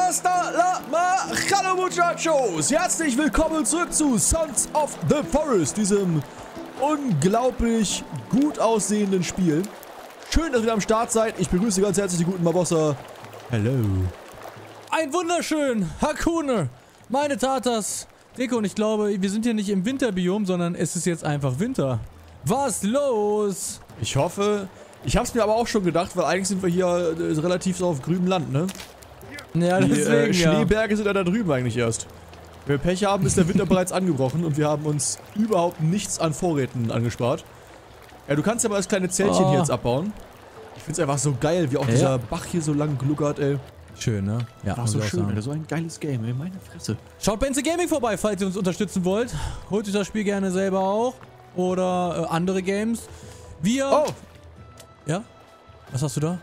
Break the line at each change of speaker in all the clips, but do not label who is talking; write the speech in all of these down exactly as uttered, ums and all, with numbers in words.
Hasta la ma, hallo muchachos! Herzlich willkommen zurück zu Sons of the Forest, diesem unglaublich gut aussehenden Spiel. Schön, dass ihr am Start seid. Ich begrüße ganz herzlich die guten Mabossa. Hello.
Ein wunderschön, Hakune, meine Tatas, Deko, und ich glaube, wir sind hier nicht im Winterbiom, sondern es ist jetzt einfach Winter. Was los?
Ich hoffe, ich hab's mir aber auch schon gedacht, weil eigentlich sind wir hier äh, relativ so auf grünem Land, ne?
Ja,
Die
deswegen,
äh, Schneeberge sind ja da drüben eigentlich erst. Wenn wir Pech haben, ist der Winter bereits angebrochen und wir haben uns überhaupt nichts an Vorräten angespart. Ja, du kannst ja mal das kleine Zeltchen
Oh.
hier jetzt abbauen. Ich find's einfach so geil, wie auch
Ja.
dieser Bach hier so lang gluckert, ey.
Schön, ne? Ja,
Ach,
muss
so
ich auch
schön,
sagen.
Alter. So ein geiles Game, ey. Meine Fresse.
Schaut bei Instant Gaming vorbei, falls ihr uns unterstützen wollt. Holt euch das Spiel gerne selber auch. Oder äh, andere Games. Wir...
Oh!
Ja? Was hast du da?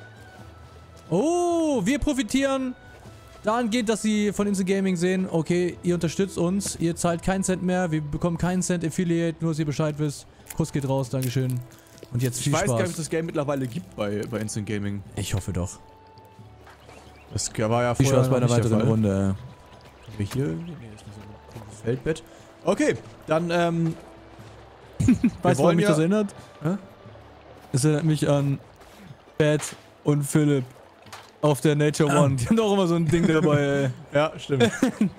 Oh, wir profitieren dahingehend, dass sie von Instant Gaming sehen, okay, ihr unterstützt uns, ihr zahlt keinen Cent mehr, wir bekommen keinen Cent Affiliate, nur dass ihr Bescheid wisst. Kuss geht raus, Dankeschön. Und jetzt viel
Ich weiß
Spaß.
gar nicht, ob es das Game mittlerweile gibt bei, bei Instant Gaming.
Ich hoffe doch.
Das war ja
Viel
vorher
Spaß bei einer
noch nicht der
weiteren
Fall.
Runde.
Haben wir hier irgendwie? Nee, das ist nur so ein komisches Feldbett. Okay, dann, ähm...
Weißt du,
wollen
woran mich
ja-
das erinnert?
Hä?
Es erinnert mich an Pat und Philipp auf der Nature
Ah.
One. Die haben doch immer so ein Ding dabei, ey.
Ja, stimmt.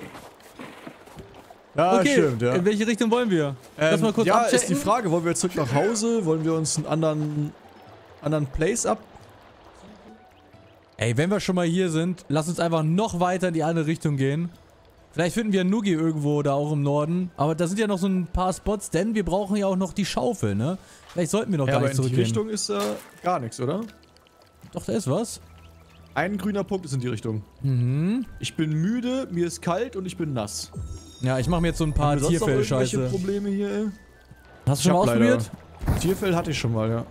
Ja,
Okay,
stimmt, ja.
in welche Richtung wollen wir? Lass
Ähm,
mal kurz
ja,
abchecken.
ist die Frage, wollen wir zurück nach Hause? Wollen wir uns einen anderen, anderen Place ab?
Ey, wenn wir schon mal hier sind, lass uns einfach noch weiter in die andere Richtung gehen. Vielleicht finden wir Nugi irgendwo da auch im Norden. Aber da sind ja noch so ein paar Spots, denn wir brauchen ja auch noch die Schaufel, ne? Vielleicht sollten wir noch
Ja,
gar
aber
nicht
in die
zurückgehen.
Richtung ist äh, gar nichts, oder?
Doch, da ist was.
Ein grüner Punkt ist in die Richtung.
Mhm.
Ich bin müde, mir ist kalt und ich bin nass.
Ja, ich mache mir jetzt so ein paar
Haben wir sonst noch irgendwelche
Tierfell-Scheiße.
Probleme hier, ey?
Hast du schon mal
Ich hab leider-
ausprobiert?
Tierfell hatte ich schon mal, ja.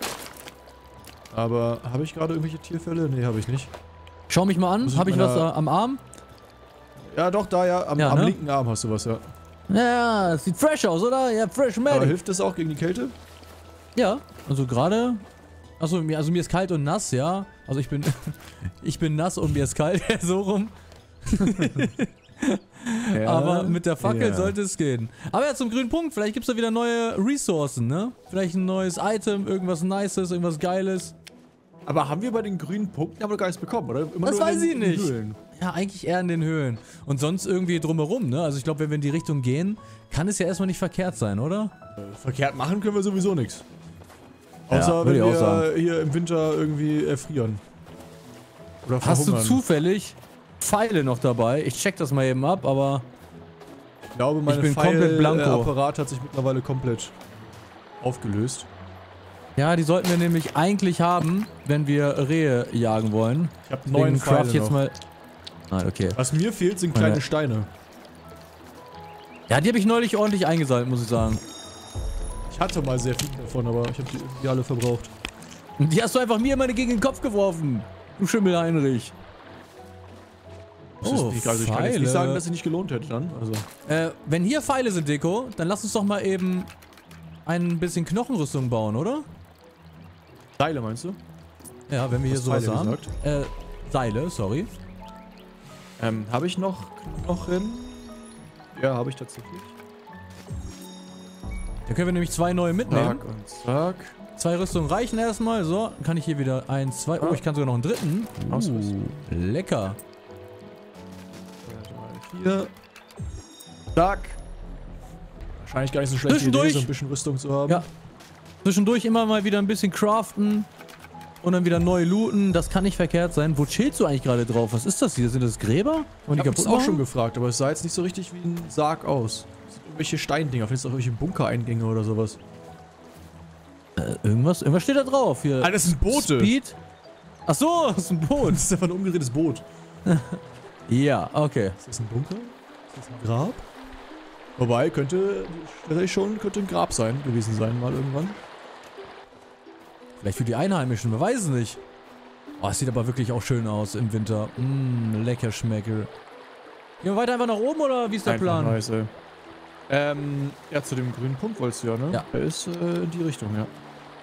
Aber habe ich gerade irgendwelche Tierfälle? Nee, habe ich nicht.
Schau mich mal
Was
an.
ist
Habe ich
mit
was
meiner-
äh, am Arm?
Ja, doch, da ja. Am,
Ja,
am
ne?
linken Arm hast du was, ja.
Ja, sieht fresh aus, oder? Ja, fresh
Aber
Medic.
hilft das auch gegen die Kälte?
Ja, also gerade. Achso, mir, also mir ist kalt und nass, ja. Also ich bin. ich bin nass und mir ist kalt, so rum.
Ja.
Aber mit der Fackel
Ja.
sollte es gehen. Aber ja, zum grünen Punkt. Vielleicht gibt es da wieder neue Ressourcen, ne? Vielleicht ein neues Item, irgendwas Nices, irgendwas Geiles.
Aber haben wir bei den grünen Punkten aber gar nichts bekommen, oder? Immer
Das
nur in
weiß
den-
ich
in den
nicht.
Höhlen.
Ja, eigentlich eher in den Höhlen. Und sonst irgendwie drumherum, ne? Also ich glaube, wenn wir in die Richtung gehen, kann es ja erstmal nicht verkehrt sein, oder?
Äh, Verkehrt machen können wir sowieso nichts.
Ja,
Außer
würd
wenn
ich auch
wir
sagen.
hier im Winter irgendwie erfrieren. Oder
Hast du
verhungern.
zufällig Pfeile noch dabei? Ich check das mal eben ab, aber...
Ich glaube, mein
Ich bin komplett blanko.
Apparat hat sich mittlerweile komplett aufgelöst.
Ja, die sollten wir nämlich eigentlich haben, wenn wir Rehe jagen wollen.
Ich habe neun
Deswegen craft
Pfeile
jetzt
noch.
mal... Nein, okay.
Was mir fehlt, sind kleine
Meine-
Steine.
Ja, die habe ich neulich ordentlich eingesammelt, muss ich sagen.
Ich hatte mal sehr viele davon, aber ich habe die, die alle verbraucht.
Und die hast du einfach mir immer gegen den Kopf geworfen. Du Schimmel Heinrich.
Das ist
Oh,
nicht, also ich kann jetzt
Pfeile.
nicht sagen, dass sie nicht gelohnt hätte dann. Also.
Äh, wenn hier Pfeile sind, Deko, dann lass uns doch mal eben ein bisschen Knochenrüstung bauen, oder?
Seile meinst du?
Ja, wenn wir hier
Hast
sowas
Pfeile
haben.
gesagt?
Äh, Seile, sorry.
Ähm, habe ich noch Knochen? Ja, habe ich tatsächlich.
Dann können wir nämlich zwei neue mitnehmen.
Zack und zack.
Zwei Rüstungen reichen erstmal. So, dann kann ich hier wieder eins, zwei. Oh, ich kann sogar noch einen dritten.
Ausrüstung.
Uh, lecker.
Hier. Zack. Wahrscheinlich gar nicht so schlecht,
Zwischendurch-
so ein bisschen Rüstung zu haben.
Ja. Zwischendurch immer mal wieder ein bisschen craften. Und dann wieder neu looten. Das kann nicht verkehrt sein. Wo chillst du eigentlich gerade drauf? Was ist das hier? Sind das Gräber? Und
Ich
die
hab das
kaputt
auch schon
machen?
gefragt, aber es sah jetzt nicht so richtig wie ein Sarg aus. Das sind irgendwelche Steindinger, vielleicht auch irgendwelche Bunkereingänge oder sowas.
Äh, irgendwas? Irgendwas steht da drauf. Hier.
Ah, das sind Boote.
Speed. Ach so, das ist ein Boot.
Das ist einfach ein umgedrehtes Boot.
Ja, okay.
Ist das ein Bunker? Ist das ein Grab? Wobei, könnte tatsächlich schon könnte ein Grab sein, gewesen sein, mal irgendwann.
Vielleicht für die Einheimischen, man weiß es nicht. Oh, es sieht aber wirklich auch schön aus im Winter. Mmm, lecker Schmecker. Gehen wir weiter einfach nach oben oder wie ist der
Einfach
Plan?
nice, ey. Ähm, ja, zu dem grünen Punkt wolltest du ja, ne?
Ja.
Der ist äh, in die Richtung, ja.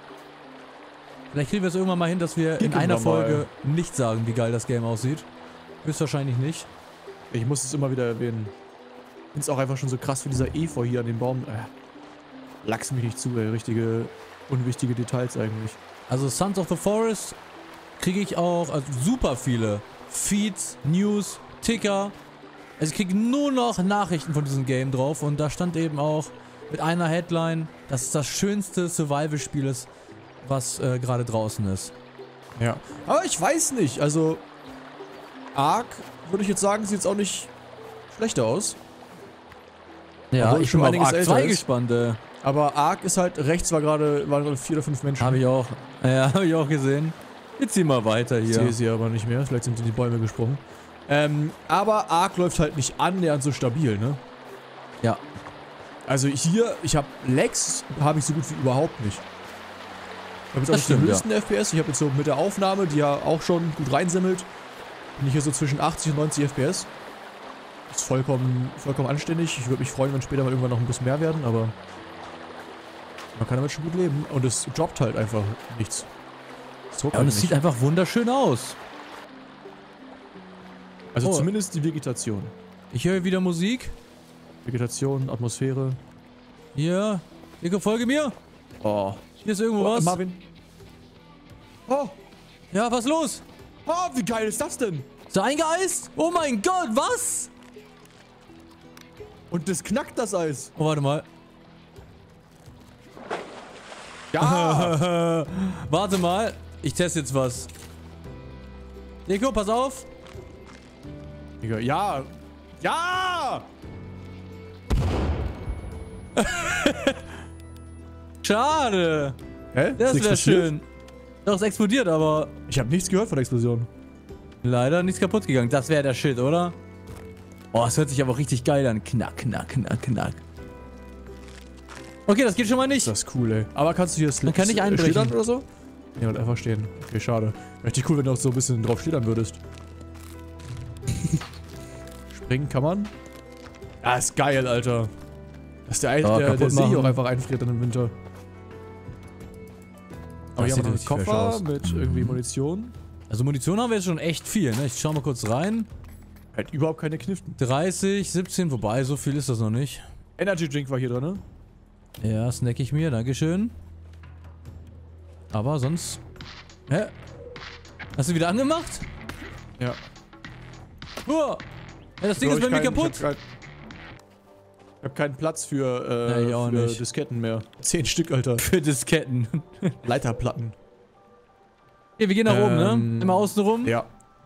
Vielleicht kriegen wir es irgendwann mal hin, dass wir in
Kicken
einer
wir mal.
Folge nicht sagen, wie geil das Game aussieht. Höchstwahrscheinlich nicht.
Ich muss es immer wieder erwähnen. Ich finde es auch einfach schon so krass, wie dieser Efeu hier an dem Baum. Äh, lachs mich nicht zu, ey. Richtige, unwichtige Details eigentlich.
Also Sons of the Forest kriege ich auch also super viele Feeds, News, Ticker. Also ich kriege nur noch Nachrichten von diesem Game drauf und da stand eben auch mit einer Headline, dass es das schönste Survival-Spiel ist, was äh, gerade draußen ist.
Ja. Aber ich weiß nicht, also Ark, würde ich jetzt sagen, sieht jetzt auch nicht schlechter aus.
Ja,
Obwohl
ich
schon
bin auf
einiges
Ark
älter
zwei
ist.
gespannt. Äh,
Aber Ark ist halt, rechts war gerade, waren gerade vier oder fünf Menschen.
habe ich auch. Ja, habe ich auch gesehen. Jetzt ziehen wir weiter
Ich
hier.
sehe sie aber nicht mehr, vielleicht sind in die Bäume gesprungen. Ähm, aber Ark läuft halt nicht annähernd so stabil, ne?
Ja.
Also hier, ich habe Lags, habe ich so gut wie überhaupt nicht. Ich habe jetzt auch
Das
nicht den
stimmt,
höchsten F P S, ich habe jetzt so mit der Aufnahme, die ja auch schon gut reinsimmelt, bin ich hier so zwischen achtzig und neunzig F P S. Ist vollkommen, vollkommen anständig. Ich würde mich freuen, wenn später mal irgendwann noch ein bisschen mehr werden, aber man kann damit schon gut leben. Und es droppt halt einfach nichts. Es druckt
Ja, und
halt
es sieht
nicht.
einfach wunderschön aus.
Also
Oh.
zumindest die Vegetation.
Ich höre wieder Musik.
Vegetation, Atmosphäre.
Hier. Nico, folge mir.
Oh.
Hier ist irgendwo was.
Marvin. Oh.
Ja, was los?
Oh, wie geil ist das denn?
Ist er eingeeist? Oh mein Gott, was?
Und das knackt das Eis.
Oh, warte mal.
Ja.
Warte mal. Ich teste jetzt was. Nico, pass auf.
Digga, ja. Ja.
Schade.
Hä?
Das
Ist
wäre
nichts passiert?
schön. Doch, es explodiert, aber
Ich habe nichts gehört von der Explosion.
leider nichts kaputt gegangen. Das wäre der Shit, oder? Oh, es hört sich aber richtig geil an. Knack, knack, knack, knack. Okay, das geht schon mal nicht.
Das ist cool, ey. Aber kannst du hier Slips
Man kann nicht einbrechen.
schlittern oder so? Ja, und einfach stehen. Okay, schade. Wäre richtig cool, wenn du auch so ein bisschen drauf schlittern würdest. Springen kann man. Ja, ist geil, Alter. Dass der, Eis,
Ja,
der, der
kaputt
See
machen.
auch einfach einfriert dann im Winter. Aber
Das
hier haben wir
sieht
noch einen
richtig fresh
Koffer
aus.
mit irgendwie Munition.
Also Munition haben wir jetzt schon echt viel, ne? Ich schau mal kurz rein.
Halt überhaupt keine Kniften.
dreißig, siebzehn, wobei, so viel ist das noch nicht.
Energy Drink war hier drin, ne?
Ja, snack ich mir, dankeschön. Aber sonst... Hä? Hast du wieder angemacht?
Ja.
Oh. Ja, das Ding ist bei mir kaputt.
Ich hab, kein, ich hab keinen Platz für, äh,
Ja, ich auch
für
nicht.
Disketten mehr. Zehn Stück, Alter.
Für Disketten.
Leiterplatten.
Okay, wir gehen nach
Ähm,
oben, ne? Immer außen rum.
Ja.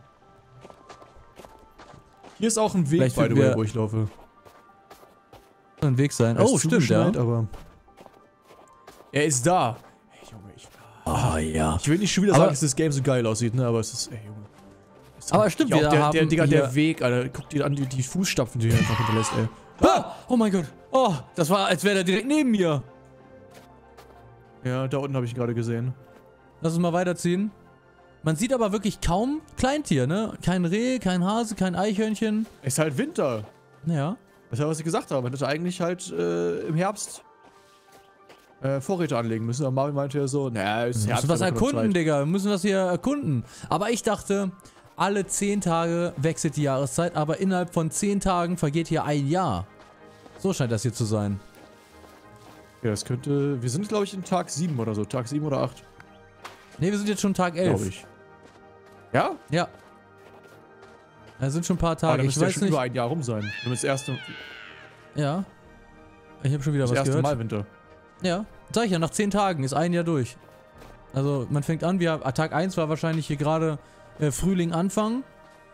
Hier ist auch ein Weg,
Vielleicht
by the
finden
way,
wir-
wo ich laufe.
Ein Weg sein.
Er ist
Oh, stimmt, ja.
zugeschneit, aber er ist da. Ey, Junge, ich,
Oh, ja.
ich will nicht schon wieder
Aber-
sagen, dass das Game so geil aussieht, ne? Aber es ist, ey, Junge. Es ist
Aber
auch-
stimmt,
ja, auch
wir
der,
haben
der, Digga,
hier-
der Weg, Alter. Guck dir an, die, die Fußstapfen, die er einfach hinterlässt, ey.
Ah! Oh mein Gott. Oh, das war, als wäre der direkt neben mir.
Ja, da unten habe ich ihn gerade gesehen.
Lass uns mal weiterziehen. Man sieht aber wirklich kaum Kleintier, ne? Kein Reh, kein Hase, kein Eichhörnchen.
Es ist halt Winter.
Ja.
Das ist ja, was ich gesagt habe. Man hätte eigentlich halt äh, im Herbst äh, Vorräte anlegen müssen. Aber Marvin meinte ja so, naja, ist
Wir
Herbst.
müssen was
da kommt noch
erkunden,
Zeit.
Digga. Wir müssen was hier erkunden. Aber ich dachte, alle zehn Tage wechselt die Jahreszeit, aber innerhalb von zehn Tagen vergeht hier ein Jahr. So scheint das hier zu sein.
Ja, das könnte. Wir sind, glaube ich, in Tag sieben oder so. Tag sieben oder acht,
Ne, wir sind jetzt schon Tag
glaube
elf.
ich. Ja?
Ja. Das sind schon ein paar
Aber
Tage.
dann
Ich
müsste ja
weiß
schon
nicht.
über ein Jahr rum sein. Wenn das erste,
Ja. Ich habe schon wieder
das
was
erste
gehört.
Mal Winter.
Ja. Sag ich ja, nach zehn Tagen ist ein Jahr durch. Also, man fängt an, wir, Tag eins war wahrscheinlich hier gerade äh, Frühling Anfang.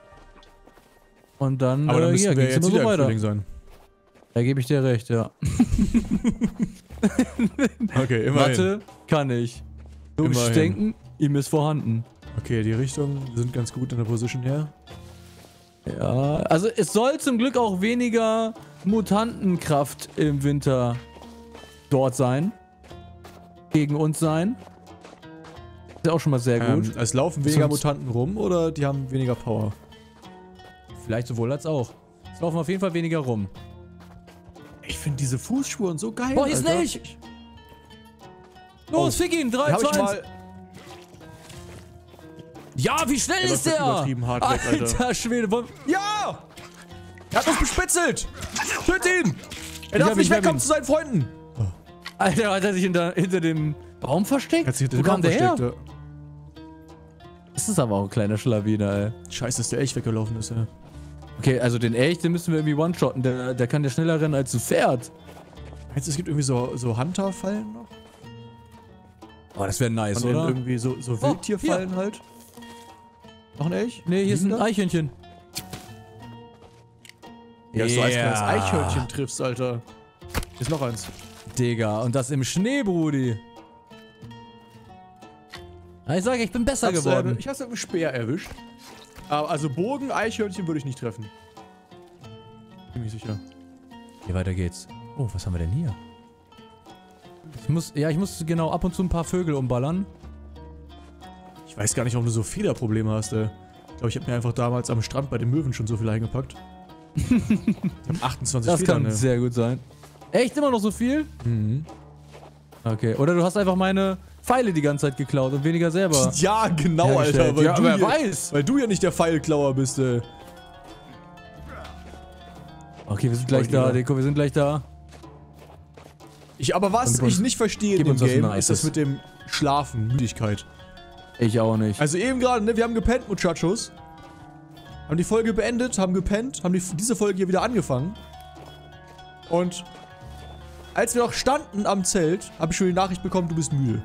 Und dann,
Aber dann
äh,
müssten
ja,
wir
ging's
jetzt
immer
wieder
so
im
weiter.
Frühling sein.
Da gebe ich dir recht, ja.
Okay, immerhin.
Mathe kann ich. Logisches
Immerhin.
Denken, ihm ist vorhanden.
Okay, die Richtungen sind ganz gut in der Position her.
Ja, also es soll zum Glück auch weniger Mutantenkraft im Winter dort sein. Gegen uns sein. Ist ja auch schon mal sehr gut.
Ähm, es laufen weniger
Sonst-
Mutanten rum oder die haben weniger Power?
Vielleicht sowohl als auch. Es laufen auf jeden Fall weniger rum.
Ich finde diese Fußspuren so geil.
Boah, hier ist
Alter.
nicht! Los,
Oh.
fick ihn!
Die
drei,
hab ich
zwei, eins.
mal.
Ja, wie schnell
Der
ist
läuft
der?
übertrieben hart weg, Alter.
Alter Schwede. wollen-
Ja! Er hat uns bespitzelt! Töt ihn! Er darf
hab ihn,
nicht
ich hab
wegkommen
ihn.
zu seinen Freunden!
Alter, hat er sich hinter, hinter dem Baum versteckt?
Er hat sich hinter
Wo
dem
kam der her?
versteckt,
Das ist aber auch ein kleiner Schlawiner, ey.
ja. Scheiße, dass der echt weggelaufen ist, ja.
Okay, also den Elch, den müssen wir irgendwie one-shotten. Der, der kann ja schneller rennen als ein Pferd.
Meinst du, es gibt irgendwie so, so Hunter-Fallen noch?
Oh, das wäre nice,
Von denen
oder?
irgendwie so, so
Oh,
Wildtierfallen halt. Noch ein Elch?
Nee, hier ist ein
Liegen da?
Eichhörnchen.
Ja, dass du als kleines
Ja.
Eichhörnchen triffst, Alter. Hier ist noch eins.
Digga, und das im Schnee, Brudi. Ja, ich sage, ich bin besser
Hab's,
geworden.
Äh, ich hab's mit dem Speer erwischt. Aber also Bogen, Eichhörnchen würde ich nicht treffen. Bin mir sicher.
Hier, weiter geht's. Oh, was haben wir denn hier? Ich muss, ja, ich muss genau ab und zu ein paar Vögel umballern.
Ich weiß gar nicht, warum du so Federprobleme hast, ey. Ich glaube, ich habe mir einfach damals am Strand bei den Möwen schon so viel eingepackt. Ich hab achtundzwanzig
Das
Federn,
kann
ne?
sehr gut sein. Echt immer noch so viel?
Mhm.
Okay, oder du hast einfach meine Pfeile die ganze Zeit geklaut und weniger selber.
Ja, genau, Alter.
hergestellt.
Weil,
Ja,
du
wer
hier,
weiß.
weil du ja nicht der Pfeilklauer bist, ey.
Okay, wir sind gleich da, Deko, wir sind gleich da.
Ich, aber was
Und- und-
ich nicht verstehe in
gib
dem
uns was
Game,
Nices.
ist das mit dem Schlafen, Müdigkeit.
Ich auch nicht.
Also eben gerade, ne, wir haben gepennt, Muchachos. Haben die Folge beendet, haben gepennt, haben die, diese Folge hier wieder angefangen. Und als wir noch standen am Zelt, habe ich schon die Nachricht bekommen, du bist müde.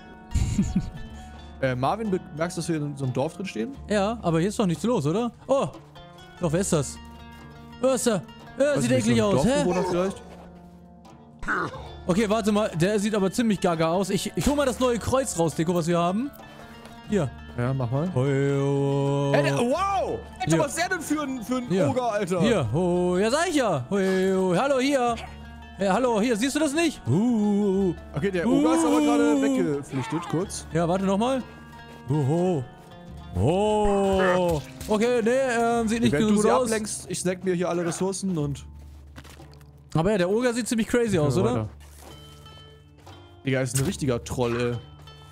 äh, Marvin, be- merkst du, dass wir in so einem Dorf drin stehen?
Ja, aber hier ist doch nichts los, oder? Oh, doch, wer ist das? Wer ist der? Ja,
Weiß
sieht
ich nicht,
eklig
so ein
aus, hä?
Dorfbewohner vielleicht?
Okay, warte mal, der sieht aber ziemlich gaga aus. Ich, ich hol mal das neue Kreuz raus, Deko, was wir haben. Hier.
Ja, mach mal.
Oh,
Ey, der, wow! Alter,
Hier.
was ist der denn für ein, für ein
Hier.
Oger, Alter?
Hier, oh, ja, sag ich ja. Hoi, oh, hallo, hier. Ja, hallo, hier, siehst du das nicht? Uh,
Okay, der Oger ist aber
Uh.
gerade weggeflüchtet, kurz.
ja, warte nochmal. Oh, oh. Okay, nee, ähm, sieht nicht
Wenn du
gut
sie
aus.
ablenkst, ich snack mir hier alle Ressourcen und...
Aber ja, der Oger sieht ziemlich crazy aus,
Ja,
oder?
weiter. Digga, ist ein richtiger Troll, ey.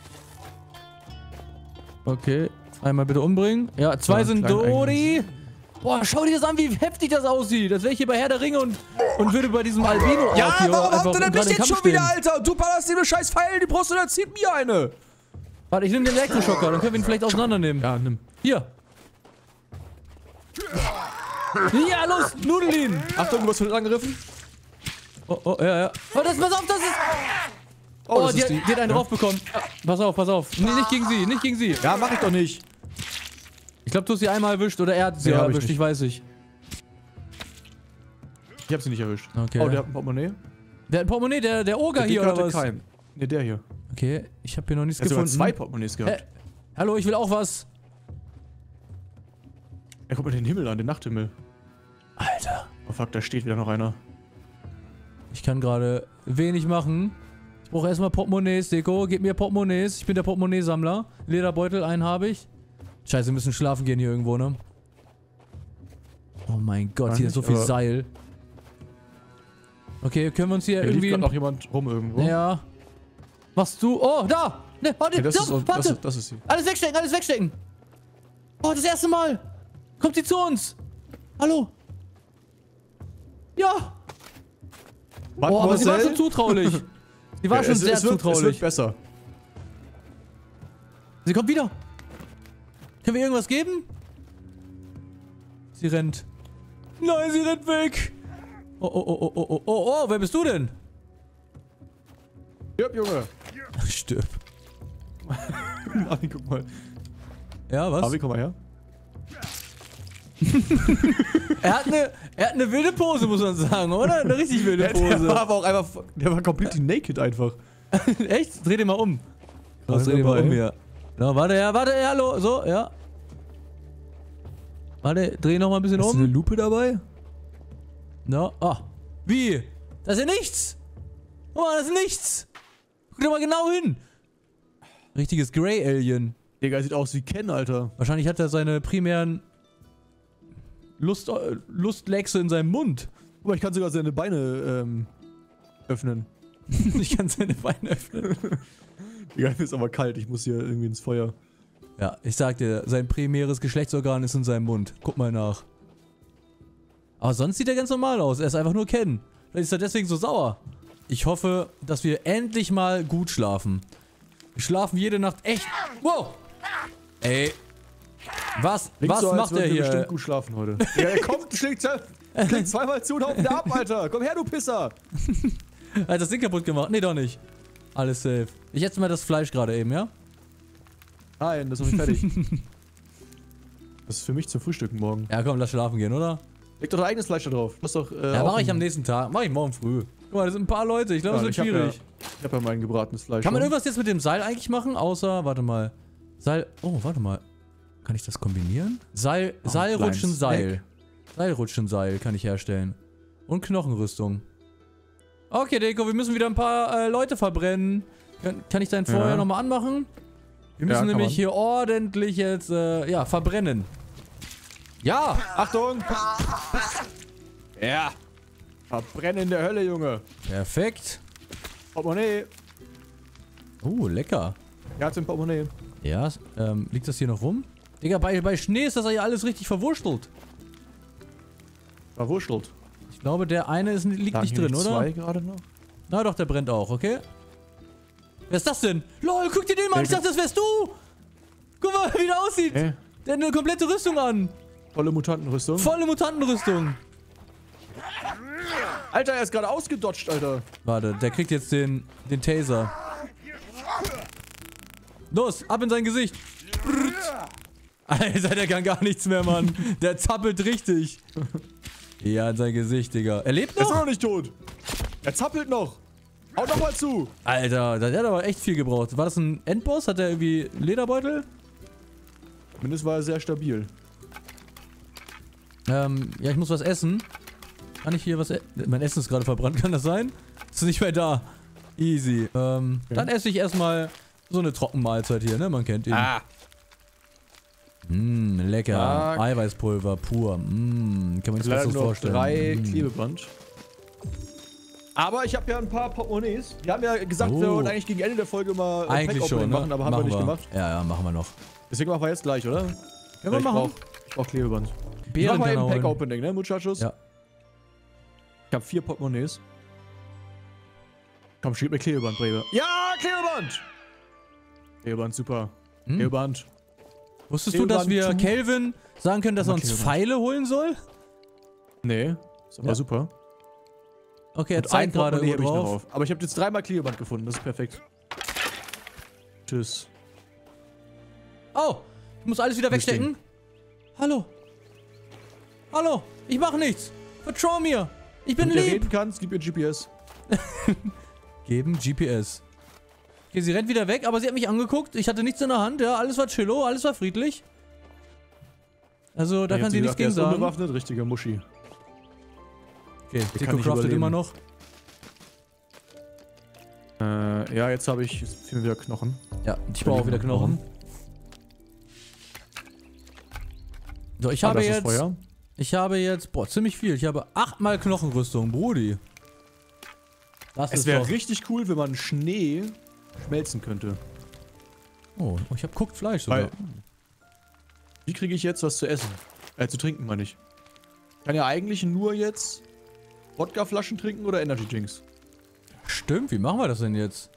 Okay, einmal bitte umbringen. Ja, zwei
Ja,
sind
klein
Dori. Boah, schau dir das an, wie heftig das aussieht. Das wäre ich hier bei Herr der Ringe und, und würde bei diesem albino
Ja,
hier
warum
einfach
habt ihr denn
gerade
mich
im
jetzt
Kampf
schon wieder,
stehen.
Alter? Du ballerst dir eine scheiß Pfeil in die Brust und er zieht mir eine.
Warte, ich nehme den Elektroschocker, dann können wir ihn vielleicht auseinandernehmen.
Ja, nimm.
Hier. Ja, los, nudel ihn.
Achtung, du wirst von angegriffen.
Oh, oh, ja, ja. Oh, das, pass auf, das ist... Oh,
das
die,
ist
hat- die hat einen
ja.
drauf bekommen. Ah, pass auf, pass auf. Nee, nicht gegen sie, nicht gegen sie.
Ja, mach ich doch nicht.
Ich glaube, du hast sie einmal erwischt oder er hat sie
Nee, hab ich
erwischt,
nicht.
ich weiß nicht.
Ich hab sie nicht erwischt.
Okay.
Oh, der hat ein Portemonnaie.
Der hat ein Portemonnaie, der, der Oger
Der
hier
Dicke
oder
hatte
was?
keinen. Ne, der hier.
Okay, ich habe hier noch nichts
Er hat sogar
gefunden.
zwei Portemonnaies gehabt.
Hä? Hallo, ich will auch was.
Er guckt mal den Himmel an, den Nachthimmel.
Alter.
Oh fuck, da steht wieder noch einer.
Ich kann gerade wenig machen. Ich brauche erstmal Portemonnaies, Deko. Gib mir Portemonnaies. Ich bin der Portemonnaie-Sammler. Lederbeutel, einen habe ich. Scheiße, wir müssen schlafen gehen hier irgendwo, ne? Oh mein Gott,
Weiß
hier ist so
nicht,
viel
aber-
Seil. Okay, können wir uns hier
Hier liegt
irgendwie...
gerade noch jemand rum irgendwo.
Ja. Machst du... Oh, da! Ne, warte,
Ja, das,
da,
ist, das,
warte!
ist, das ist sie.
Alles wegstecken, alles wegstecken! Oh, das erste Mal! Kommt sie zu uns! Hallo! Ja! Oh, aber sie war schon zutraulich. Sie war
Ja,
schon
es,
sehr
es wird, Es
zutraulich.
wird besser.
Sie kommt wieder. Können wir irgendwas geben? Sie rennt. Nein, sie rennt weg. Oh, oh, oh, oh, oh, oh, oh, oh, wer bist du denn?
Stirb, Junge.
Ach, stirb.
Marvin, guck mal.
Ja, was?
Marvin, komm mal her.
Er hat eine, er hat eine wilde Pose, muss man sagen, oder? Eine richtig wilde
Der, der
Pose.
war aber auch einfach, der war komplett naked einfach.
Echt? Dreh den mal um.
Was,
dreh den mal
dabei?
um hier. No, warte, ja, warte, ja, hallo, so, ja. Warte, dreh noch mal ein bisschen
Ist eine
um.
Lupe dabei?
No, ah. Wie? Das ist ja nichts. Guck mal, das ist nichts. Guck doch mal genau hin. Richtiges Grey-Alien.
Digga, sieht aus wie Ken, Alter.
Wahrscheinlich hat er seine primären Lust, äh, Lustlechse in seinem Mund.
Guck mal, ich kann sogar seine Beine ähm, öffnen.
Ich kann seine Beine öffnen.
Digga, mir ist aber kalt. Ich muss hier irgendwie ins Feuer.
Ja, ich sag dir, sein primäres Geschlechtsorgan ist in seinem Mund. Guck mal nach. Aber sonst sieht er ganz normal aus. Er ist einfach nur Ken. Vielleicht ist er deswegen so sauer. Ich hoffe, dass wir endlich mal gut schlafen. Wir schlafen jede Nacht echt... Wow! Ey. Was,
Klingt
was
so, als
macht
würden
er
wir
hier?
bestimmt gut schlafen heute. Ja, er kommt, schlägt, schlägt zweimal zu und haut wieder ab, Alter. Komm her, du Pisser.
Er hat das Ding kaputt gemacht. Nee, doch nicht. Alles safe. Ich esse mal das Fleisch gerade eben, ja?
Nein, das ist noch nicht fertig. Das ist für mich zum Frühstücken morgen.
Ja, komm, lass schlafen gehen, oder?
Leg doch dein eigenes Fleisch da drauf. Du hast doch, äh,
Ja,
auch
mache ich
ein-
am nächsten Tag. Mache ich morgen früh. Guck mal, das sind ein paar Leute. Ich glaube,
Ja,
das
ich
wird
hab
schwierig.
Ja, ich habe ja mein gebratenes Fleisch.
Kann man
schon.
irgendwas jetzt mit dem Seil eigentlich machen? Außer, warte mal. Seil. Oh, warte mal. Kann ich das kombinieren? Seil,
Oh,
Seilrutschen,
kleines
Seil. Seilrutschen, Seil kann ich herstellen. Und Knochenrüstung. Okay, Deko, wir müssen wieder ein paar äh, Leute verbrennen. Kann, kann ich dein Feuer
Ja.
nochmal anmachen? Wir
Ja,
müssen
kann
nämlich
man.
hier ordentlich jetzt, äh, ja, verbrennen. Ja!
Achtung! Ja! Verbrennen in der Hölle, Junge.
Perfekt.
Portemonnaie.
Oh, lecker.
Er hat's im Portemonnaie.
Ja, ähm, liegt das hier noch rum? Digga, bei, bei Schnee ist das ja alles richtig verwurschtelt.
Verwurschtelt.
Ich glaube, der eine ist, liegt
Lagen
nicht
hier
drin, oder?
Zwei gerade noch.
Na doch, der brennt auch, okay? Wer ist das denn? Lol, guck dir den mal an, ich dachte, das wärst du! Guck mal, wie der aussieht!
Hä?
Der hat eine komplette Rüstung an!
Volle Mutantenrüstung.
Volle Mutantenrüstung!
Alter, er ist gerade ausgedodged, Alter.
Warte, der kriegt jetzt den, den Taser. Los, ab in sein Gesicht! Alter, der kann gar nichts mehr, Mann. Der zappelt richtig. Ja, in sein Gesicht, Digga. Er lebt
Er ist
noch?
noch nicht tot. Er zappelt noch. Haut noch mal zu.
Alter, der hat aber echt viel gebraucht. War das ein Endboss? Hat der irgendwie einen Lederbeutel?
Zumindest war er sehr stabil.
Ähm, ja, ich muss was essen. Kann ich hier was essen? Mein Essen ist gerade verbrannt, kann das sein? Ist nicht mehr da. Easy. Ähm,
Okay.
dann esse ich erstmal so eine Trockenmahlzeit hier, ne? Man kennt ihn.
Ah.
Mmm, lecker.
Stark.
Eiweißpulver pur. Mmm, kann man sich
Leider
das so
nur noch
vorstellen.
drei
Mm.
Klebeband. Aber ich habe ja ein paar Portemonnaies. Wir haben ja gesagt,
Oh.
wir wollten eigentlich gegen Ende der Folge mal ein
Eigentlich
Pack-Opening
schon, ne?
machen, aber haben wir nicht gemacht.
Ja, ja, machen wir noch.
Deswegen machen wir jetzt gleich, oder?
Können
Ja,
wir
ich
machen.
brauch, ich brauch Klebeband. Ich
Beeren
mach mal
kann
eben
er
ein
holen.
Pack-Opening, ne, Muchachos?
Ja.
Ich habe vier Portemonnaies. Komm, schieb mir Klebeband, Breve. Ja, Klebeband! Klebeband, super.
Hm?
Klebeband.
Wusstest du, dass wir
Klebeband,
Kelvin sagen können, dass er uns
Klebeband.
Pfeile holen soll?
Nee, ist aber
Ja.
super.
Okay, er
Und
zeigt gerade
Portemonnaie
wo
hab ich noch
drauf.
auf. Aber ich habe jetzt dreimal Klebeband gefunden, das ist perfekt. Tschüss.
Oh, ich muss alles wieder
Nicht
wegstecken. Hallo. Hallo, ich mache nichts. Vertrau mir. Ich bin
Wenn du
lieb.
reden kannst, gib ihr G P S.
Geben G P S. Okay, sie rennt wieder weg, aber sie hat mich angeguckt. Ich hatte nichts in der Hand, ja. Alles war chillo, alles war friedlich. Also, da
Ich
kann
hab
sie nichts
gedacht, der
gegen
ist
sagen.
unbewaffnet, richtiger Muschi.
Okay,
kann
Tico
nicht
craftet
überleben.
immer noch.
Äh, ja, jetzt habe ich jetzt fehlen mir wieder Knochen.
Ja, ich brauche auch wieder Knochen. So, ich habe
Ah, das ist
jetzt...
Feuer.
Ich habe jetzt... Boah, ziemlich viel. Ich habe achtmal Knochenrüstung, Brudi. Das
Es
ist
wäre
doch...
richtig cool, wenn man Schnee schmelzen könnte.
Oh, ich habe guckt Fleisch sogar.
Weil- Wie kriege ich jetzt was zu essen? Äh, zu trinken, meine ich. Ich kann ja eigentlich nur jetzt Wodkaflaschen trinken oder Energy Drinks.
Stimmt, wie machen wir das denn jetzt?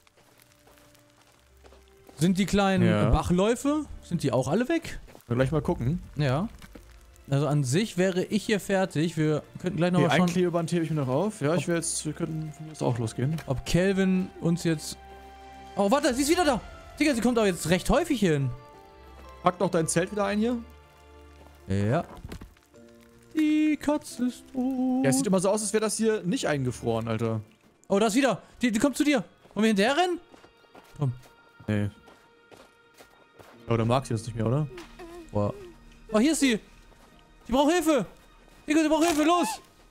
Sind die kleinen
Ja.
Bachläufe, sind die auch alle weg?
Wir gleich mal gucken.
Ja. Also an sich wäre ich hier fertig. Wir könnten gleich noch
Okay,
mal
ein
schauen,
Klebeband hebe ich mir noch auf. Ja, ich will jetzt, wir können von jetzt auch losgehen.
ob Kelvin uns jetzt... Oh, warte, sie ist wieder da. Digga, sie kommt auch jetzt recht häufig hier hin.
Pack doch dein Zelt wieder ein hier.
Ja. Die Katze ist tot.
Ja, es sieht immer so aus, als wäre das hier nicht eingefroren, Alter.
Oh, da ist wieder. Die, die kommt zu dir. Wollen wir hinterher rennen? Komm.
Nee. Aber der mag sie jetzt nicht mehr, oder?
Boah. Oh, hier ist sie. Die braucht Hilfe. Digga, die braucht Hilfe. Los.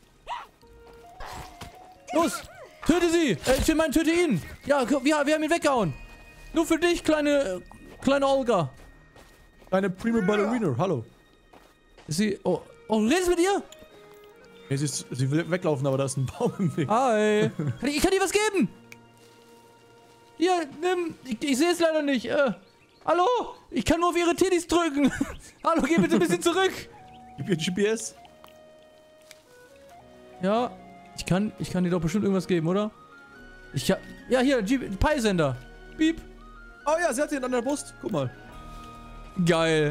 Los. Töte sie. Äh, ich meine, töte ihn. Ja, wir, wir haben ihn weggehauen. Nur für dich, kleine, kleine Olga.
Eine Prima Ballerina, hallo.
Ist sie... Oh, oh, du redest mit ihr?
Nee, sie, ist, sie will weglaufen, aber da ist ein Baum im Weg.
Hi. Kann ich, ich kann dir was geben. Hier, nimm. Ich, ich sehe es leider nicht. Äh, Hallo? Ich kann nur auf ihre Titties drücken. Hallo, geh bitte ein bisschen zurück.
Gib ihr G P S.
Ja, ich kann, ich kann dir doch bestimmt irgendwas geben, oder? Ich hab, ja, hier, Pi-Sender. Piep.
Oh ja, sie hat sie an der Brust. Guck mal.
Geil.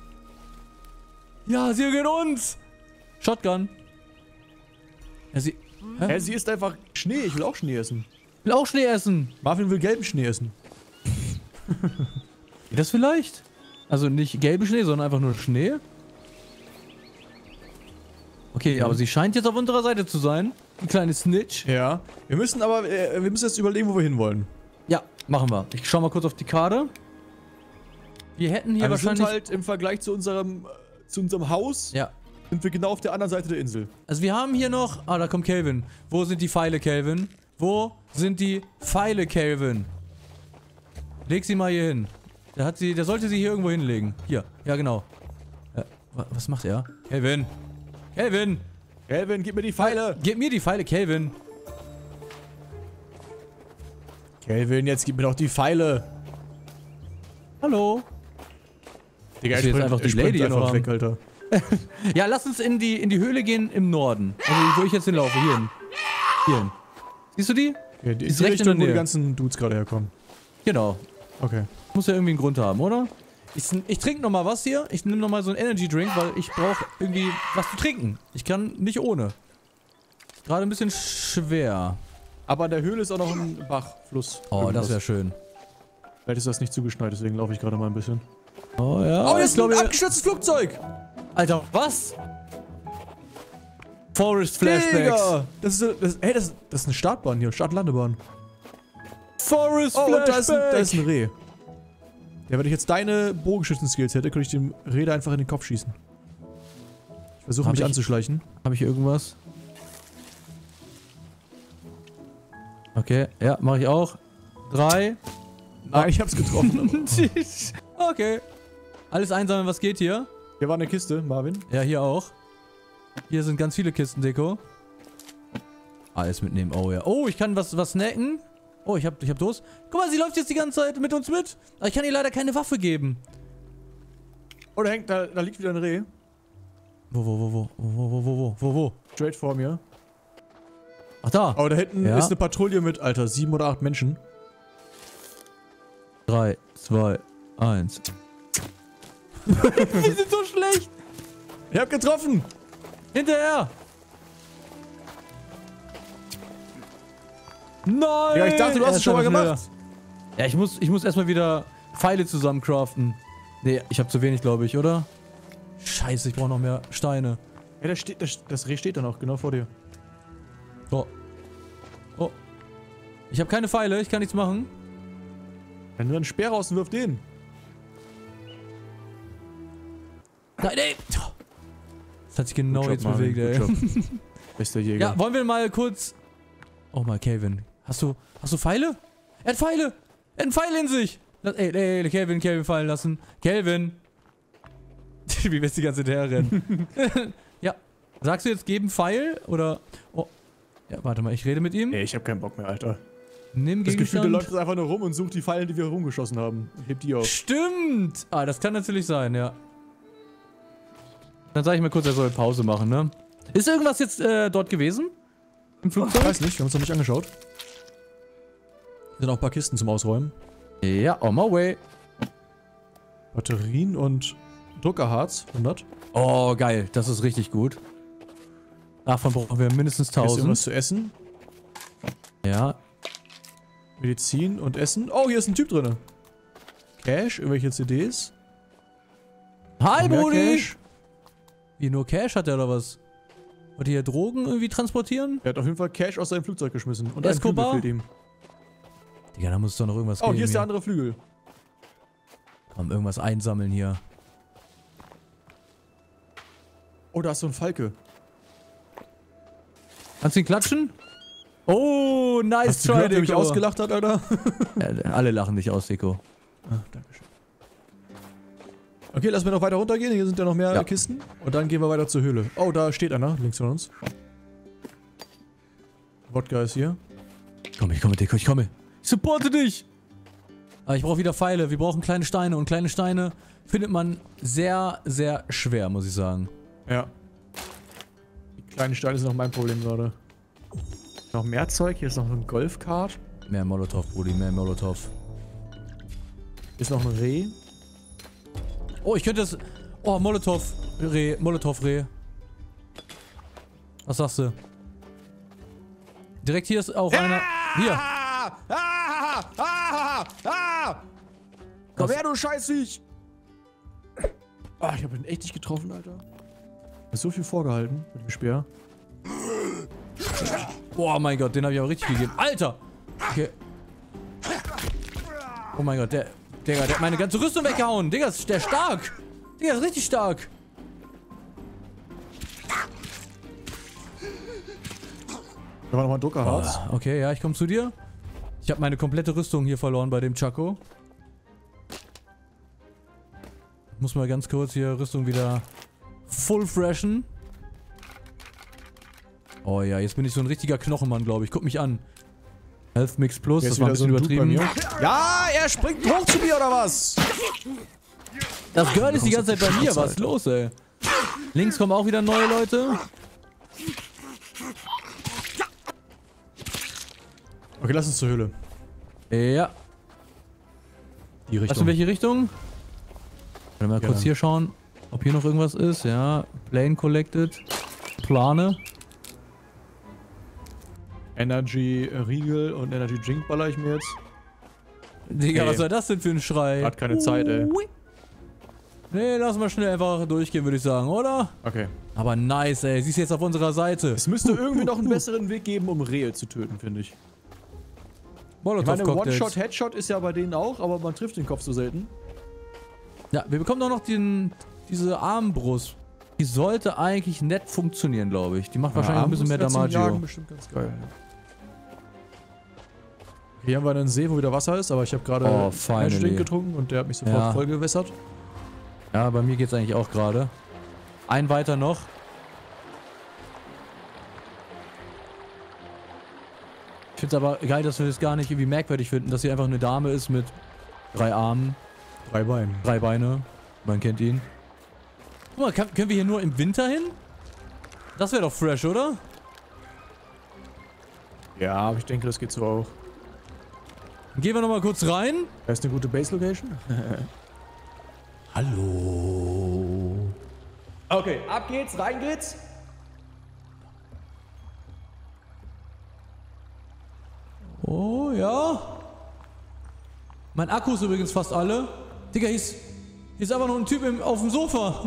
Ja, sie gehört uns. Shotgun. Ja, sie... Hä?
Hä, sie isst einfach Schnee. Ich will auch Schnee essen.
Will auch Schnee essen.
Marvin will gelben Schnee essen.
Geht das vielleicht? Also nicht gelben Schnee, sondern einfach nur Schnee? Okay,
Ja.
aber sie scheint jetzt auf unserer Seite zu sein. Ein kleines Snitch.
Ja. Wir müssen aber, äh, wir müssen jetzt überlegen, wo wir hinwollen.
Ja, machen wir. Ich schau mal kurz auf die Karte. Wir hätten hier
Also wir sind
wahrscheinlich...
halt im Vergleich zu unserem, äh, zu unserem Haus,
ja.
sind wir genau auf der anderen Seite der Insel.
Also wir haben hier noch... Ah, da kommt Kelvin. Wo sind die Pfeile, Kelvin? Wo sind die Pfeile, Kelvin? Leg sie mal hier hin. Der hat sie... Der sollte sie hier irgendwo hinlegen. Hier. Ja, genau. Äh, wa- was macht er? Kelvin. Kelvin.
Kelvin, gib mir die Pfeile.
Gib mir die Pfeile, Kelvin.
Kelvin, jetzt gib mir doch die Pfeile.
Hallo.
Digga,
Ich will jetzt einfach die
er springt
Lady hier
einfach
noch
weg,
haben.
Alter.
Ja, lass uns in die, in die Höhle gehen im Norden. Also, wo ich jetzt hinlaufe. Hier hin. Hier hin. Siehst du die?
Ja, die
ist
die
recht in
Richtung,
der
wo die
Nähe.
ganzen Dudes gerade herkommen.
Genau.
Okay.
Muss ja irgendwie einen Grund haben, oder? Ich, ich trinke nochmal was hier. Ich nehme nochmal so einen Energy Drink, weil ich brauche irgendwie was zu trinken. Ich kann nicht ohne. Gerade ein bisschen schwer.
Aber in der Höhle ist auch noch ein Bach, Fluss.
Oh,
irgendwas.
das wäre schön.
Vielleicht ist das nicht zugeschneit, deswegen laufe ich gerade mal ein bisschen.
Oh ja.
Oh,
ich
jetzt ist
glaube,
ein abgestürztes Flugzeug!
Alter, was? Forest Flashbacks.
Digga! Das ist, das, hey, das, das ist eine Startbahn hier, Start-Landebahn.
Forest
Oh, und da ist, ein,
Flashback.
da ist ein Reh. Ja, wenn ich jetzt deine Bogenschützen-Skills hätte, könnte ich dem Reh da einfach in den Kopf schießen. Ich versuche
Hab
mich
ich-
anzuschleichen.
Habe ich irgendwas? Okay, ja, mache ich auch. Drei.
Nein, ich hab's getroffen.
Okay. Alles einsammeln, was geht hier?
Hier war eine Kiste, Marvin.
Ja, hier auch. Hier sind ganz viele Kisten, Deko. Alles mitnehmen. Oh ja. Oh, ich kann was, was snacken. Oh, ich hab, ich hab Durst. Guck mal, sie läuft jetzt die ganze Zeit mit uns mit. Aber ich kann ihr leider keine Waffe geben.
Oh, da hängt, da, da liegt wieder ein Reh.
Wo, wo, wo, wo, wo, wo, wo, wo, wo, wo?
Straight vor mir.
Ach, da.
Oh, da hinten
Ja.
ist eine Patrouille mit, Alter, sieben oder acht Menschen.
Drei, zwei, eins. Wir sind so schlecht.
Ich hab getroffen!
Hinterher. Nein.
Ja, ich dachte, du hast
Er
es
ist
schon mal
einfach
gemacht.
schneller. Ja, ich muss, ich muss erstmal wieder Pfeile zusammen craften. Nee, ich habe zu wenig, glaube ich, oder? Scheiße, ich brauche noch mehr Steine.
Ja, da steht, das, das Reh steht da noch, genau vor dir.
Oh. Oh. Ich habe keine Pfeile, ich kann nichts machen.
Dann nur einen Speer raus und wirf den.
Nein, ey. Das hat sich genau
Good Job,
jetzt
Marvin,
bewegt,
good
ey.
job. Bester Jäger.
Ja, wollen wir mal kurz... Oh mal, Kelvin. Hast du, hast du Pfeile? Er hat Pfeile! Er hat einen Pfeil in sich! Lass, ey, ey, Kelvin, Kelvin fallen lassen. Kelvin! Wie willst du die ganze Zeit herrennen? Ja. Sagst du jetzt, geben Pfeil? Oder... Oh. Ja, warte mal, ich rede mit ihm.
Ey, ich hab keinen Bock mehr, Alter.
Nimm
Das Gefühl, der
Gegenstand.
läuft jetzt einfach nur rum und sucht die Pfeile, die wir rumgeschossen haben. Und hebt die auf.
Stimmt! Ah, das kann natürlich sein, ja. Dann sage ich mal kurz, er soll Pause machen, ne? Ist irgendwas jetzt äh, dort gewesen? Im
Ich
Flugzeug?
weiß nicht, wir haben uns noch nicht angeschaut. Hier sind auch ein paar Kisten zum Ausräumen.
Ja, on my way.
Batterien und Druckerharz, hundert.
Oh, geil. Das ist richtig gut. Davon brauchen wir mindestens
Hier ist irgendwas
tausend.
zu essen.
Ja.
Medizin und Essen. Oh, hier ist ein Typ drin. Cash, irgendwelche C Ds.
Hi,
Mehr
Brudi!
Cash.
Wie, nur Cash hat er oder was? Wollt ihr hier Drogen irgendwie transportieren?
Er hat auf jeden Fall Cash aus seinem Flugzeug geschmissen. Und
Escobar?
ein Flügel fehlt ihm.
Digga, da muss es doch noch irgendwas
Oh,
geben.
hier ist der andere Flügel.
Komm, irgendwas einsammeln hier.
Oh, da ist so ein Falke.
Kannst du ihn klatschen? Oh, nice
Hast du
try,
gehört, der mich
Deko.
ausgelacht hat, Alter?
Ja, alle lachen dich aus, Deko.
Ah, dankeschön. Okay, lassen wir noch weiter runtergehen. Hier sind ja noch mehr
Ja.
Kisten. Und dann gehen wir weiter zur Höhle. Oh, da steht einer, links von uns. Wodka ist hier.
Komm, ich komme, Deko, ich komme. Ich supporte dich. Aber ich brauche wieder Pfeile. Wir brauchen kleine Steine. Und kleine Steine findet man sehr, sehr schwer, muss ich sagen.
Ja. Die kleinen Steine sind noch mein Problem gerade. Noch mehr Zeug. Hier ist noch ein Golfkart.
Mehr Molotov, Brudi. Mehr Molotov.
Hier ist noch ein Reh.
Oh, ich könnte das... Oh, Molotov. Reh. Molotov, Reh. Was sagst du? Direkt hier ist auch ja! einer... Hier.
Ah, ah, ah, ah. Komm her, du Scheißviech. Ah, ich hab ihn echt nicht getroffen, Alter. Ist so viel vorgehalten mit dem Speer.
Boah, mein Gott, den habe ich aber richtig gegeben. Alter! Okay. Oh mein Gott, der... Digga, der hat meine ganze Rüstung weggehauen. Digga, ist der stark. Digga, ist richtig stark.
Da war nochmal ein Druckerharz.
Oh, okay, ja, ich komme zu dir. Ich habe meine komplette Rüstung hier verloren bei dem Chaco. Muss mal ganz kurz hier Rüstung wieder full freshen. Oh ja, jetzt bin ich so ein richtiger Knochenmann, glaube ich. Guck mich an. Health Mix Plus, das war ein bisschen so übertrieben.
Ja, er springt hoch zu mir, oder was?
Das Girl ist die ganze Zeit bei mir. Was ist los, ey? Links kommen auch wieder neue Leute.
Okay, lass uns zur Höhle.
Ja.
Die Richtung.
Weißt du, in welche Richtung? Warte mal kurz hier schauen, ob hier noch irgendwas ist. Ja, Plane collected. Plane.
Energy Riegel und Energy Drink baller ich mir jetzt.
Digga,
Ey.
was soll das denn für ein Schrei?
Hat keine Zeit, ey.
Nee, lass mal schnell einfach durchgehen, würde ich sagen, oder?
Okay.
Aber nice, ey. Sie ist jetzt auf unserer Seite.
Es müsste irgendwie noch einen besseren Weg geben, um Rehe zu töten, finde ich. Ich meine, One-Shot, Headshot ist ja bei denen auch, aber man trifft den Kopf so selten.
Ja, wir bekommen doch noch den, diese Armbrust. Die sollte eigentlich nett funktionieren, glaube ich. Die macht wahrscheinlich
ja,
ein bisschen mehr Damaggio.
Bestimmt ganz geil. Hier haben wir einen See, wo wieder Wasser ist, aber ich habe gerade
oh,
einen Drink getrunken und der hat mich sofort
ja.
voll gewässert.
Ja, bei mir geht's eigentlich auch gerade. Ein weiter noch. Ich finde es aber geil, dass wir das gar nicht irgendwie merkwürdig finden, dass sie einfach eine Dame ist mit drei Armen.
Drei Beinen.
Drei Beine. Man kennt ihn. Guck mal, kann, können wir hier nur im Winter hin? Das wäre doch fresh, oder?
Ja, aber ich denke, das geht so auch.
Gehen wir nochmal kurz rein.
Da ist eine gute Base-Location.
Hallo.
Okay, ab geht's, rein geht's.
Oh, ja. Mein Akku ist übrigens fast alle. Digga, hier ist, hier ist einfach nur ein Typ im, auf dem Sofa.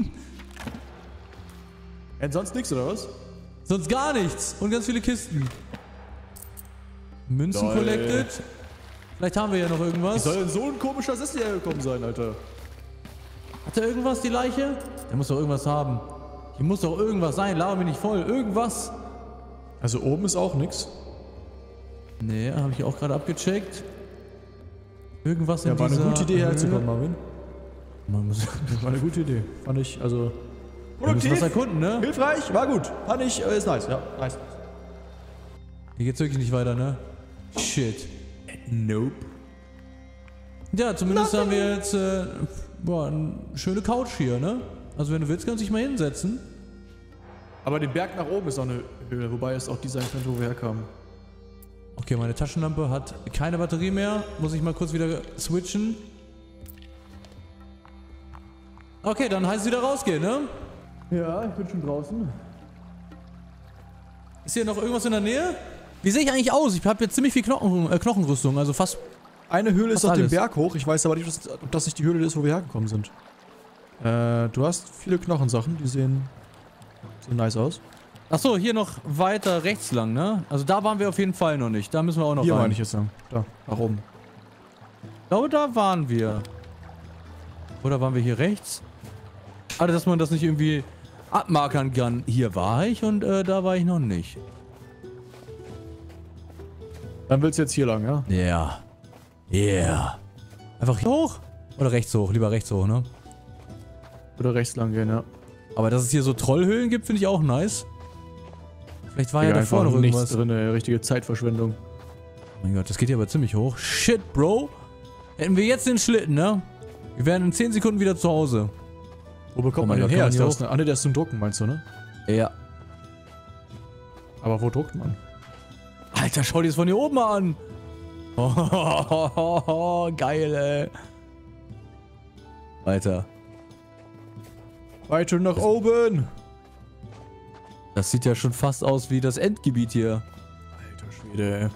Und sonst nichts, oder was?
Sonst gar nichts. Und ganz viele Kisten. Münzen
Lol.
collected. Vielleicht haben wir ja noch
Wie
irgendwas.
soll denn so ein komischer Sessel hergekommen sein, Alter?
Hat er irgendwas, die Leiche? Der muss doch irgendwas haben. Hier muss doch irgendwas sein. Laber mich nicht voll. Irgendwas.
Also oben ist auch nichts.
Nee, habe ich auch gerade abgecheckt. Irgendwas in
Ja, war eine
dieser
gute Idee herzukommen, Marvin.
Man muss
War eine gute Idee. Fand ich, also...
wir müssen was erkunden, ne?
Hilfreich, war gut. Fand ich, äh, ist nice. Ja, nice.
Hier geht's wirklich nicht weiter, ne? Shit.
Nope.
Ja, zumindest haben wir jetzt äh, boah, eine schöne Couch hier, ne? Also wenn du willst, kannst du dich mal hinsetzen.
Aber den Berg nach oben ist auch eine Höhle, wobei es auch die sein könnte, wo wir herkamen.
Okay, meine Taschenlampe hat keine Batterie mehr. Muss ich mal kurz wieder switchen. Okay, dann heißt es wieder rausgehen, ne?
Ja, ich bin schon draußen.
Ist hier noch irgendwas in der Nähe? Wie sehe ich eigentlich aus? Ich habe jetzt ziemlich viel Knochen, äh, Knochenrüstung, also fast...
Eine Höhle ist auf dem
alles.
Berg hoch. Ich weiß aber nicht, ob das nicht die Höhle ist, wo wir hergekommen sind. Äh, du hast viele Knochensachen, die sehen, sehen nice aus.
Achso, hier noch weiter rechts lang, ne? Also da waren wir auf jeden Fall noch nicht. Da müssen wir auch noch
Hier
rein.
meine ich jetzt sagen. Da, nach oben.
Ich glaube, da waren wir. Oder waren wir hier rechts? Also, dass man das nicht irgendwie abmarkern kann. Hier war ich und äh, da war ich noch nicht.
Dann willst du jetzt hier lang, ja?
Ja. Yeah. Yeah. Einfach hier hoch? Oder rechts hoch? Lieber rechts hoch, ne?
Oder rechts lang gehen, ja.
Aber dass es hier so Trollhöhlen gibt, finde ich auch nice. Vielleicht war ja,
ja
davor noch irgendwas.
Nichts drin, ey. Richtige Zeitverschwendung.
Mein Gott, das geht hier aber ziemlich hoch. Shit, Bro. Hätten wir jetzt den Schlitten, ne? Wir wären in zehn Sekunden wieder zu Hause.
Wo bekommt
Oh
man
mein
den
Gott,
her?
kann man
Ist
hier
das, ah ne, der ist zum Drucken, meinst du, ne?
Ja.
Aber wo druckt man?
Alter, schau dir das von hier oben mal an. Oh, geil, ey. Weiter.
Weiter nach oben!
Das sieht ja schon fast aus wie das Endgebiet hier.
Alter Schwede, ey.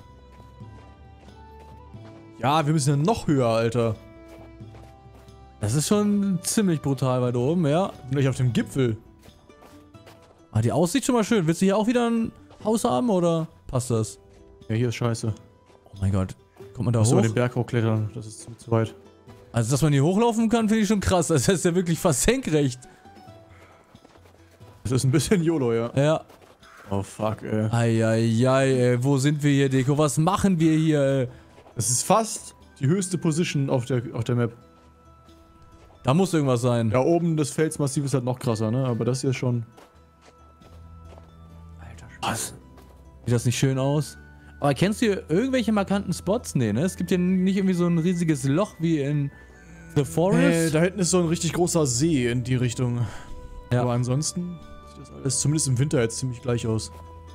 Ja, wir müssen ja noch höher, Alter.
Das ist schon ziemlich brutal weit oben, ja.
Gleich auf dem Gipfel.
Ah, die Aussicht schon mal schön. Willst du hier auch wieder ein Haus haben oder passt das?
Ja, hier ist scheiße.
Oh mein Gott. Kommt man da
Achso,
hoch?
den Berg hochklettern, das ist zu, zu weit.
Also, dass man hier hochlaufen kann, finde ich schon krass. Das ist ja wirklich fast senkrecht.
Das ist ein bisschen YOLO, ja.
Ja.
Oh fuck, ey.
Eieiei, ey. Wo sind wir hier, Deko? Was machen wir hier, ey?
Das ist fast die höchste Position auf der, auf der Map.
Da muss irgendwas sein.
Da oben das Felsmassiv ist halt noch krasser, ne? Aber das hier ist schon... Alter Schwede.
Was? Sieht das nicht schön aus? Aber kennst du hier irgendwelche markanten Spots? Nee, ne? Es gibt hier nicht irgendwie so ein riesiges Loch wie in The Forest.
Nee, da hinten ist so ein richtig großer See in die Richtung.
Ja.
Aber ansonsten sieht das alles zumindest im Winter jetzt ziemlich gleich aus.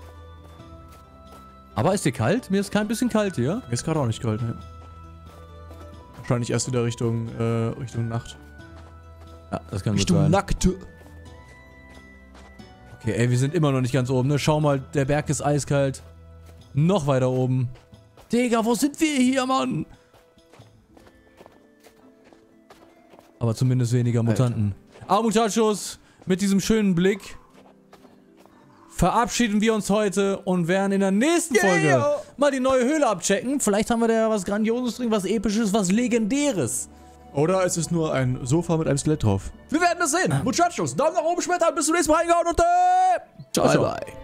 Aber ist dir kalt? Mir ist kein bisschen kalt hier.
Mir ist gerade auch nicht kalt, ne? Wahrscheinlich erst wieder Richtung, äh, Richtung Nacht.
Ja, das kann gut
Richtung
sein.
Nackte.
Okay, ey, wir sind immer noch nicht ganz oben, ne? Schau mal, der Berg ist eiskalt. Noch weiter oben. Digga, wo sind wir hier, Mann? Aber zumindest weniger Mutanten. Aber Muchachos, mit diesem schönen Blick verabschieden wir uns heute und werden in der nächsten
Yeah,
Folge
yo.
mal die neue Höhle abchecken. Vielleicht haben wir da ja was Grandioses drin, was Episches, was Legendäres.
Oder es ist nur ein Sofa mit einem Skelett drauf. Wir werden das sehen. Muchachos, Daumen nach oben, Schmettern, bis zum nächsten Mal reingehauen und äh,
Ciao,
ciao.
bye.